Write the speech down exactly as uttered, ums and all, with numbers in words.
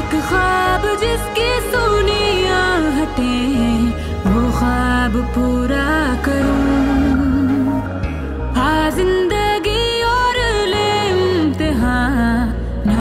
एक ख्वाब जिसकी सुनी आहटें, वो ख्वाब पूरा करूं।